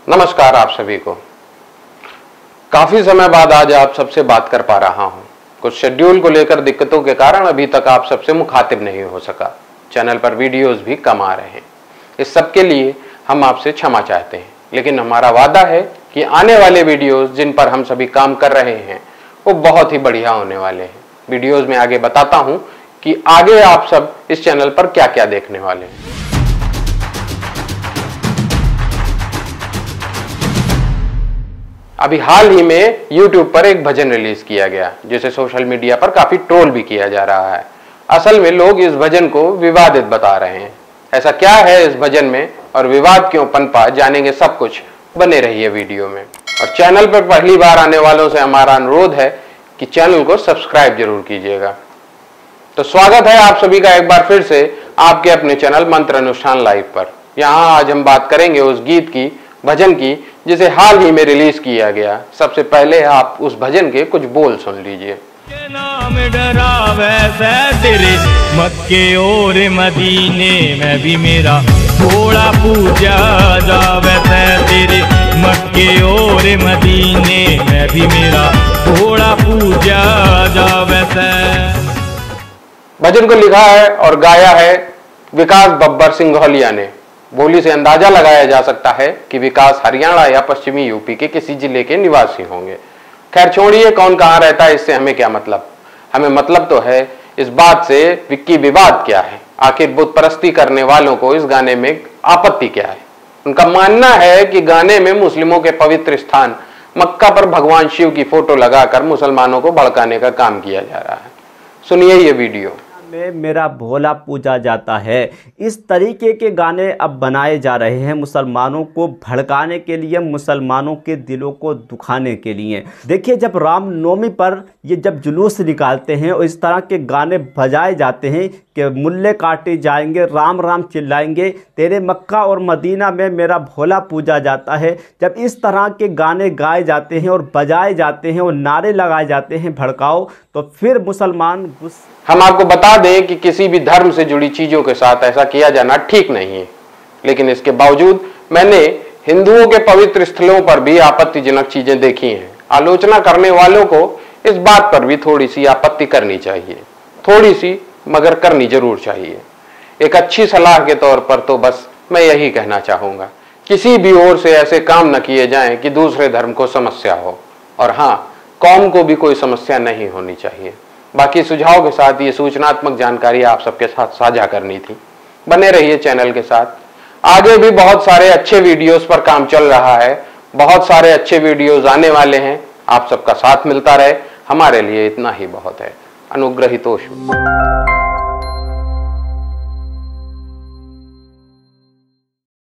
नमस्कार आप सभी को। काफी समय बाद आज आप सबसे बात कर पा रहा हूं। कुछ शेड्यूल को लेकर दिक्कतों के कारण अभी तक आप सबसे मुखातिब नहीं हो सका। चैनल पर वीडियोस भी कम आ रहे हैं। इस सब के लिए हम आपसे क्षमा चाहते हैं, लेकिन हमारा वादा है कि आने वाले वीडियोस जिन पर हम सभी काम कर रहे हैं वो बहुत ही बढ़िया होने वाले हैं। वीडियोस में आगे बताता हूं कि आगे आप सब इस चैनल पर क्या क्या देखने वाले हैं। अभी हाल ही में YouTube पर एक भजन रिलीज किया गया, जिसे सोशल मीडिया पर काफी ट्रोल भी किया जा रहा है। असल में लोग इस भजन को विवादित बता रहे हैं। ऐसा क्या है इस भजन में और विवाद क्यों पनपा, जानेंगे सब कुछ। बने रहिए वीडियो में। और चैनल पर पहली बार आने वालों से हमारा अनुरोध है कि चैनल को सब्सक्राइब जरूर कीजिएगा। तो स्वागत है आप सभी का एक बार फिर से आपके अपने चैनल मंत्र अनुष्ठान लाइव पर। यहाँ आज हम बात करेंगे उस गीत की, भजन की, जिसे हाल ही में रिलीज किया गया। सबसे पहले आप उस भजन के कुछ बोल सुन लीजिए। नाम डरावे से तेरे मक्के और मदीने में भी मेरा थोड़ा पूजा जावे से तेरे मक्के और मदीने में भी मेरा थोड़ा पूजा जावे से। भजन को लिखा है और गाया है विकास बब्बर सिंघौलिया ने। बोली से अंदाजा लगाया जा सकता है कि विकास हरियाणा या पश्चिमी यूपी के किसी जिले के निवासी होंगे। खैर छोड़िए कौन कहाँ रहता है, इससे हमें क्या मतलब। हमें मतलब तो है इस बात से विक्की विवाद क्या है। आखिर बुत परस्ती करने वालों को इस गाने में आपत्ति क्या है। उनका मानना है कि गाने में मुस्लिमों के पवित्र स्थान मक्का पर भगवान शिव की फोटो लगाकर मुसलमानों को भड़काने का काम किया जा रहा है। सुनिए ये वीडियो। में मेरा भोला पूजा जाता है। इस तरीके के गाने अब बनाए जा रहे हैं मुसलमानों को भड़काने के लिए, मुसलमानों के दिलों को दुखाने के लिए। देखिए, जब रामनवमी पर ये जब जुलूस निकालते हैं और इस तरह के गाने बजाए जाते हैं कि मुल्ले काटे जाएंगे, राम राम चिल्लाएंगे, तेरे मक्का और मदीना में मेरा भोला पूजा जाता है, जब इस तरह के गाने गाए जाते हैं और बजाए जाते हैं और नारे लगाए जाते हैं भड़काओ, तो फिर मुसलमान हम आपको बता दें कि किसी भी धर्म से जुड़ी चीजों के साथ ऐसा किया जाना ठीक नहीं है, लेकिन इसके बावजूद मैंने हिंदुओं के पवित्र स्थलों पर भी आपत्तिजनक चीजें देखी हैं। आलोचना करने वालों को इस बात पर भी थोड़ी सी आपत्ति करनी चाहिए, थोड़ी सी मगर करनी जरूर चाहिए। एक अच्छी सलाह के तौर पर तो बस मैं यही कहना चाहूंगा, किसी भी ओर से ऐसे काम न किए जाएं कि दूसरे धर्म को समस्या हो, और हाँ, कौम को भी कोई समस्या नहीं होनी चाहिए। बाकी सुझाव के साथ ये सूचनात्मक जानकारी आप सबके साथ साझा करनी थी। बने रहिए चैनल के साथ। आगे भी बहुत सारे अच्छे वीडियोस पर काम चल रहा है, बहुत सारे अच्छे वीडियोस आने वाले हैं। आप सबका साथ मिलता रहे, हमारे लिए इतना ही बहुत है। अनुग्रहितोषु।